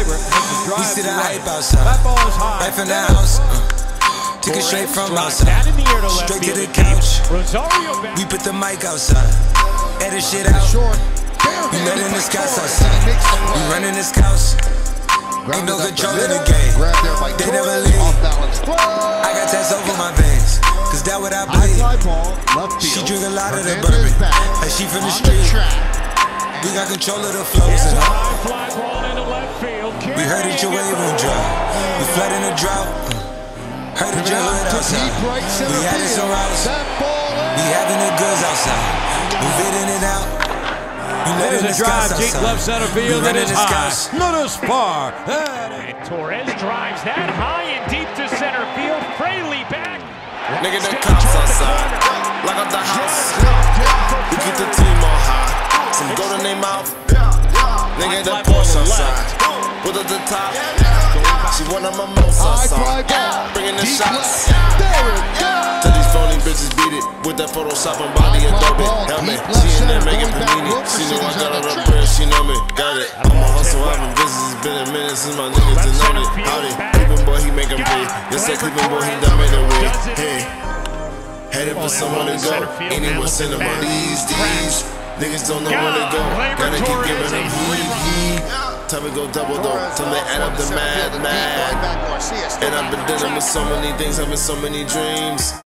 We see the hype outside, right from the house. Took it straight from outside, straight to the couch. We put the mic outside, edit shit out. We letting the scouts outside, we running this couch. Ain't no control in the game, they never leave. I got tats over my veins, cause that what I bleed. She drink a lot of the bourbon, like she from the street. We got control of the flows and all. We heard that your wave won't dry. We flood in the drought. Heard that your hood outside. We had it some routes. We having the goods outside. We fitting it out. We letting the skies outside. Deep left center field, that is high. Not as far. And Torres drives that high and deep to center field. Fraley back. Nigga, the cops outside. Lock up the house. We keep the team on high. Some gold in their mouth. Nigga, the Porsche outside. Put at the top. She one of my most outside. Bringing the shots. Tell these phony bitches beat it with that Photoshop and body Adobe. Helmet. She in there making panini. She know I got all the bread. She know me. Got it. I'm a hustle. I've been busy. It's been a minute since my niggas done known it. Howdy. Cleveland boy, he make 'em pay. Yes, that Cleveland boy, he done made a way. Hey. Headed for somewhere to go. Anywhere cinema. These. Niggas don't know where to go. Gotta keep giving them heat. Time to go double though. Time to add up the mad. And I've been dealing with so many things, having so many dreams.